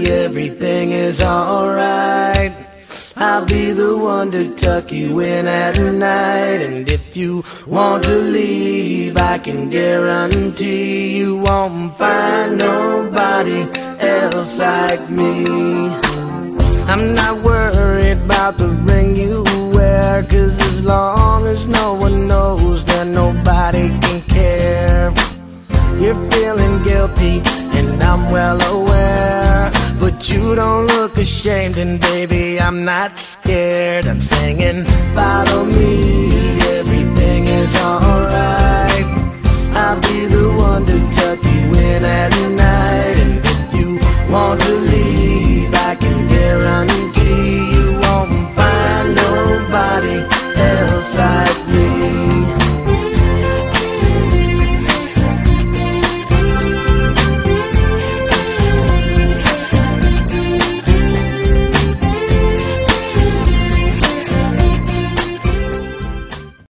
everything is alright. I'll be the one to tuck you in at night. And if you want to leave, I can guarantee you won't find nobody else like me. I'm not worried about the ring you wear, 'cause as long as no one knows, then nobody can care. You're feeling guilty, and I'm well aware, but you don't look ashamed, and baby, I'm not scared. I'm singing, follow me, everything is alright. I'll be the one to tuck you in at night. And if you want to leave, I can guarantee